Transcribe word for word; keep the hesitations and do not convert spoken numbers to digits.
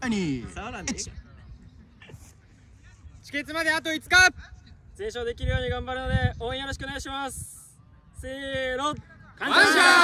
に触らんでチケツまであといつか。全勝できるように頑張るので応援よろしくお願いします。せーの、感謝。